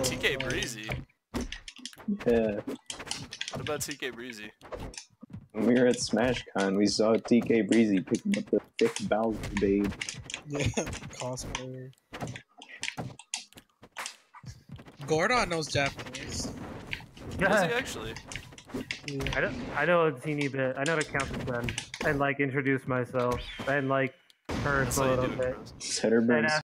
TK Breezy. Yeah. What about TK Breezy? When we were at SmashCon, we saw TK Breezy picking up the thick Bowser babe. Yeah, cosplayer. Gordon knows Japanese. Does he actually? Yeah. I know a teeny bit. I know how to count to 10 and like introduce myself and like curse That's a how you little do it, bit. Croz. Setterburns.